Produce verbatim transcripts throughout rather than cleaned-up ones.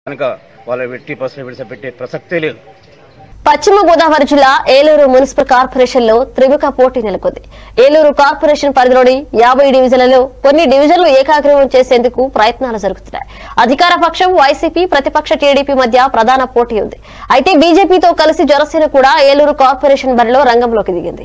కనుక వాళ్ళ ఎట్టి పర్సెంట్ విడిచిపెట్టే ప్రసక్తే లేదు. పశ్చిమ గోదావరి జిల్లా ఏలూరు మున్సిపల్ కార్పొరేషన్ లో త్రిముఖ పోటీ నెలకొంది. ఏలూరు కార్పొరేషన్ పరిధిలోని యాభై డివిజన్లలో కొన్ని డివిజన్లు ఏకాగ్రీవం చేసేందుకు ప్రయత్నాలు జరుగుతున్నాయి. అధికార పక్షం వైసీపీ, ప్రతిపక్ష టీడీపీ మధ్య ప్రధాన పోటీ ఉంది. అయితే బీజేపీతో కలిసి జనసేన కూడా ఏలూరు కార్పొరేషన్ బరిలో రంగంలోకి దిగింది.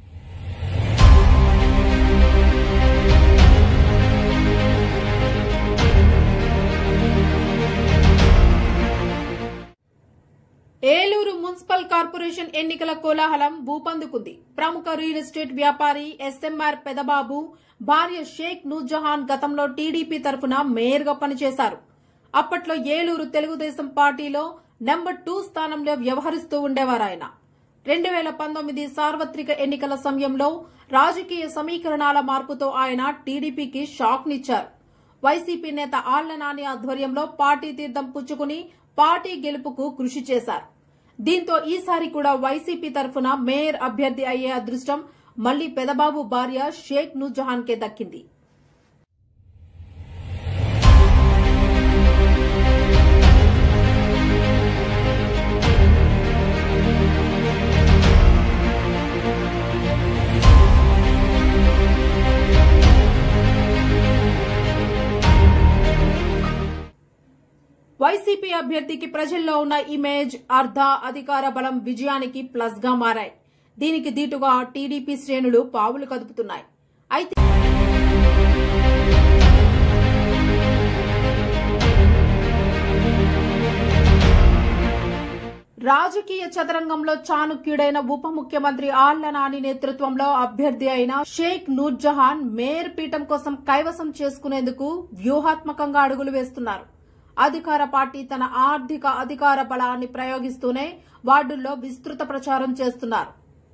ఏలూరు మున్సిపల్ కార్పొరేషన్ ఎన్నికల కోలాహలం ఊపందుకుంది. ప్రముఖ రియల్ ఎస్టేట్ వ్యాపారి ఎస్ఎంఆర్ పెదబాబు భార్య షేక్ నూర్జహాన్ గతంలో టీడీపీ తరఫున మేయర్ గా పనిచేశారు. అప్పట్లో ఏలూరు తెలుగుదేశం పార్టీలో నెంబర్ టూ స్థానంలో వ్యవహరిస్తూ ఉండేవారు ఆయన. రెండు వేల పంతొమ్మిది సార్వత్రిక ఎన్నికల సమయంలో రాజకీయ సమీకరణాల మార్పుతో ఆయన టీడీపీకి షాక్ నిచ్చారు. వైసీపీ నేత ఆళ్ల నాని ఆధ్వర్యంలో పార్టీ తీర్థం పుచ్చుకుని పార్టీ గెలుపుకు కృషి చేశారు. దీంతో ఈసారి కూడా వైసీపీ తరఫున మేయర్ అభ్యర్థి అయ్యే అదృష్టం మళ్లీ పెదబాబు భార్య షేక్ నూర్జహాన్ కే దక్కింది. వైసీపీ అభ్యర్థికి ప్రజల్లో ఉన్న ఇమేజ్, అర్ధ అధికార బలం విజయానికి ప్లస్ గా మారాయి. దీనికి దీటుగా టీడీపీ శ్రేణులు పావులు కదుపుతున్నాయి. అయితే రాజకీయ చదరంగంలో చాణుక్యుడైన ఉప ముఖ్యమంత్రి ఆళ్ల నాని నేతృత్వంలో అభ్యర్థి అయిన షేక్ నూర్జహాన్ మేయర్ పీఠం కోసం కైవసం చేసుకునేందుకు వ్యూహాత్మకంగా అడుగులు వేస్తున్నారు. అధికార పార్టీ తన ఆర్థిక అధికార బలాన్ని ప్రయోగిస్తూనే వార్డుల్లో విస్తృత ప్రచారం చేస్తున్నారు.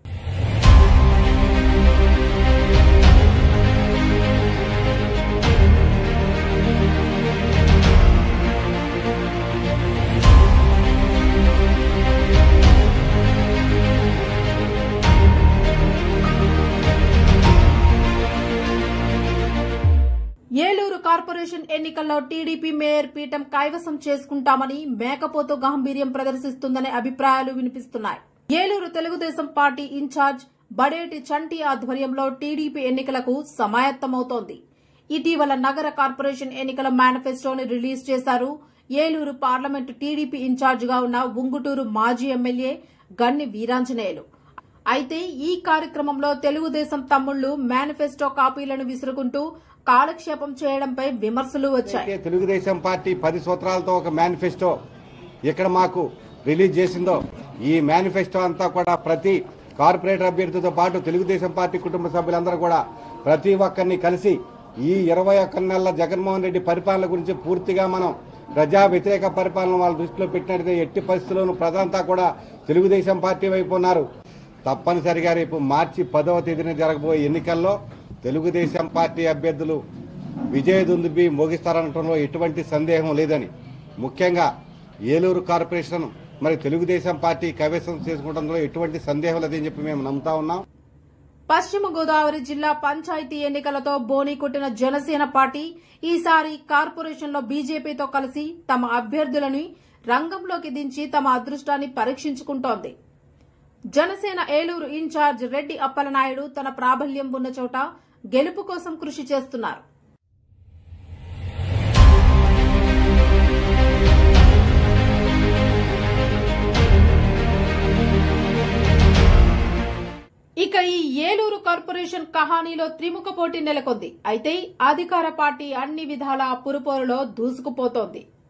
ఏలూరు కార్పొరేషన్ ఎన్నికల్లో టీడీపీ మేయర్ పీఠం కైవసం చేసుకుంటామని మేకపోతు గాంభీర్యం ప్రదర్శిస్తుందనే అభిప్రాయాలు వినిపిస్తున్నాయి. ఏలూరు తెలుగుదేశం పార్టీ ఇన్ఛార్జ్ బడేటి చంటి ఆధ్వర్యంలో టీడీపీ ఎన్నికలకు సమాయత్తమవుతోంది. ఇటీవల నగర కార్పొరేషన్ ఎన్నికల మేనిఫెస్టోని రిలీజ్ చేశారు. ఏలూరు పార్లమెంటు టీడీపీ ఇన్ఛార్జ్ గా ఉన్న ఉంగుటూరు మాజీ ఎమ్మెల్యే గన్ని వీరాంజనేయులు. అయితే ఈ కార్యక్రమంలో తెలుగుదేశం తమ్ముళ్లు మేనిఫెస్టో కాపీలను విసురుకుంటూ కాలక్షేపం చేయడంపై విమర్శలు వచ్చాయి. తెలుగుదేశం పార్టీ పది సూత్రాలతో ఒక మేనిఫెస్టో ఇక్కడ మాకు రిలీజ్ చేసిందో, ఈ మేనిఫెస్టో అంతా కూడా ప్రతి కార్పొరేటర్ అభ్యర్థితో పాటు తెలుగుదేశం పార్టీ కుటుంబ సభ్యులందరూ కూడా ప్రతి ఒక్కరిని కలిసి ఈ ఇరవై ఒక్క నెలల జగన్మోహన్ రెడ్డి పరిపాలన గురించి పూర్తిగా మనం ప్రజా వ్యతిరేక పరిపాలన వాళ్ళ దృష్టిలో పెట్టినట్లయితే ఎట్టి పరిస్థితుల్లోనూ ప్రజలంతా కూడా తెలుగుదేశం పార్టీ వైపు ఉన్నారు. తప్పనిసరిగా రేపు మార్చి పదవ తేదీన జరగబోయే ఎన్నికల్లో తెలుగుదేశం పార్టీ అభ్యర్థులు విజయదుందుబి మోగిస్తారనడంలో ఎటువంటి సందేహం లేదని, ముఖ్యంగా ఏలూరు కార్పొరేషన్ మరి తెలుగుదేశం పార్టీ కైవసం చేసుకుంటంలో ఎటువంటి సందేహం లేదని చెప్పి మేము నమ్ముతా ఉన్నాం. పశ్చిమ గోదావరి జిల్లా పంచాయతీ ఎన్నికలతో బోని కొట్టిన జనసేన పార్టీ ఈసారి కార్పొరేషన్లో బీజేపీతో కలిసి తమ అభ్యర్థులను రంగంలోకి దించి తమ అదృష్టాన్ని పరీక్షించుకుంటోంది. జనసేన ఏలూరు ఇన్ఛార్జ్ రెడ్డి అప్పలనాయుడు తన ప్రాబల్యం ఉన్న చోట గెలుపు కోసం కృషి చేస్తున్నారు. ఇక ఈ ఏలూరు కార్పొరేషన్ కహానీలో త్రిముఖ పోటీ నెలకొంది. అయితే అధికార పార్టీ అన్ని విధాల పురుపోరులో దూసుకుపోతోంది.